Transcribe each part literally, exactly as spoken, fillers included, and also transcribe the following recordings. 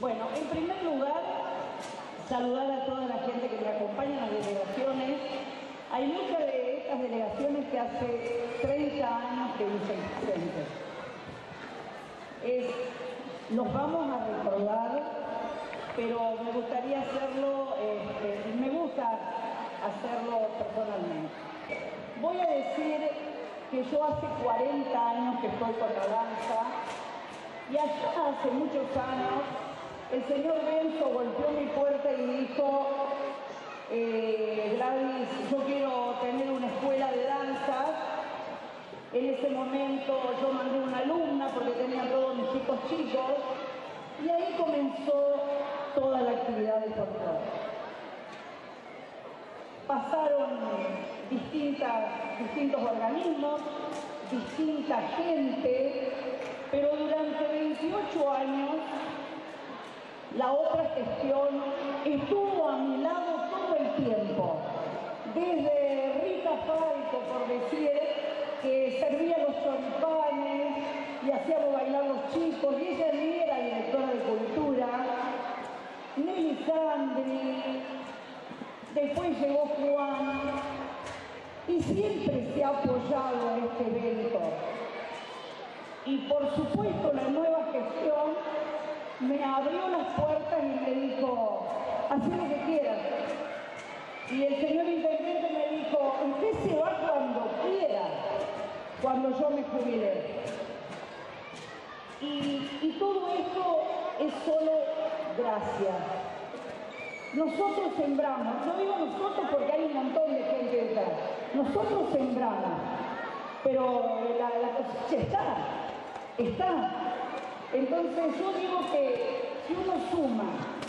Bueno, en primer lugar, saludar a toda la gente que me acompaña en las delegaciones. Hay muchas de estas delegaciones que hace treinta años que dicen presentes. Es, los vamos a recordar, pero me gustaría hacerlo, este, me gusta hacerlo personalmente. Voy a decir que yo hace cuarenta años que estoy con la danza y allá hace muchos años el señor Benzo golpeó mi puerta y dijo, eh, Gladys, yo quiero tener una escuela de danza. En ese momento yo mandé una alumna porque tenía todos mis chicos chicos y ahí comenzó toda la actividad de control. Pasaron distintas, distintos organismos, distinta gente, pero durante veintiocho años la otra gestión estuvo a mi lado todo el tiempo. Desde Rita Falco, por decir, que servía los choripanes y hacíamos bailar los chicos, y ella ni era directora de cultura, Nelly Sandri, después llegó Juan, y siempre se ha apoyado en este evento. Y por supuesto la nueva gestión me abrió las puertas y me dijo, haz lo que quieras. Y el señor intendente me dijo, usted se va cuando quiera, cuando yo me jubilé. Y, y todo esto es solo gracias. Nosotros sembramos, no digo nosotros porque hay un montón de gente detrás, nosotros sembramos, pero la, la cosecha está, está. Entonces yo digo que si uno suma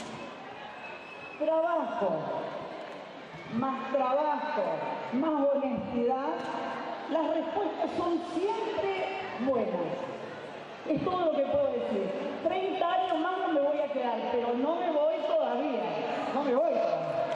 trabajo, más trabajo, más honestidad, las respuestas son siempre buenas. Es todo lo que puedo decir. treinta años más no me voy a quedar, pero no me voy todavía. No me voy todavía.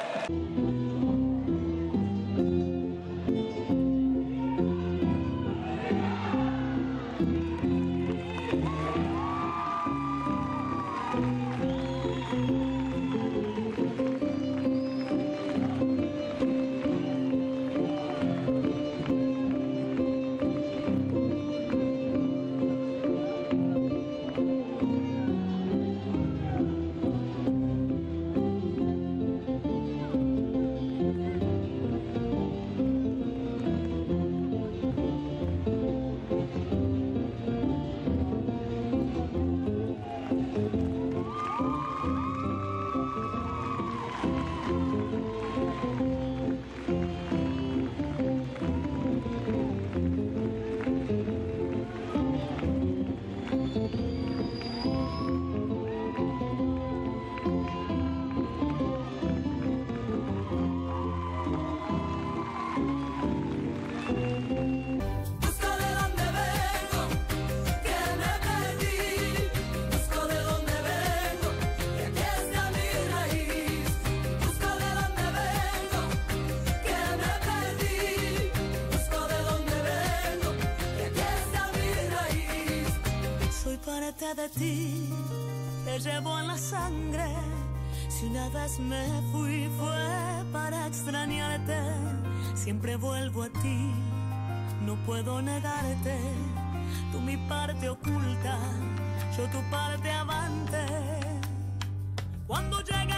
De ti te llevo en la sangre. Si una vez me fui fue para extrañarte. Siempre vuelvo a ti, no puedo negarte. Tú mi parte oculta, yo tu parte avante. Cuando llega